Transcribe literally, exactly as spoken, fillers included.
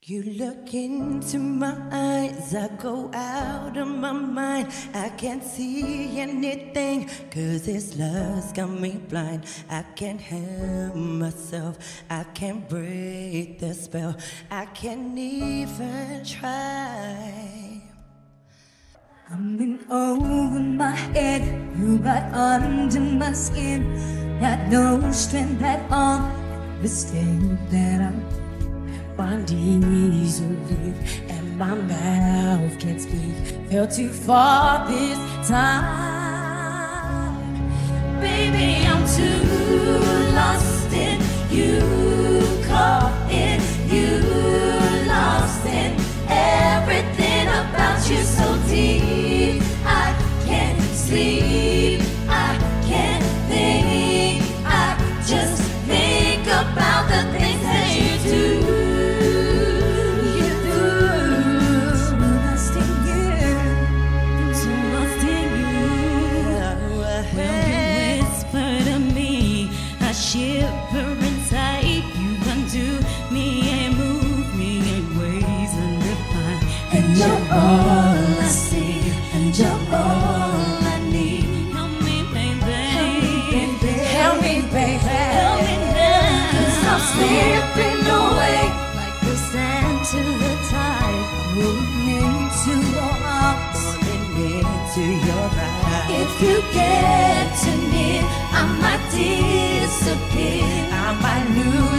You look into my eyes, I go out of my mind. I can't see anything, cause this love's got me blind. I can't help myself, I can't break the spell, I can't even try. I'm in over my head, you got under my skin. Got no strength at all, the state that I'm find easily, and my mouth can't speak. Fell too far this time. Baby, I'm too lost in you, caught in you, lost in everything about you so deep. I can't sleep, I can't think, I just think about the things that you do. Shiver inside, you undo me and move me in ways undefined. And you're all I see, and you're all I need. Help me, baby. Help me, baby. Help me, baby. Cause I'm slipping away like the sand to the tide. Moving into your arms, Moving into your eyes. if you get too near, I might disappear. I might lose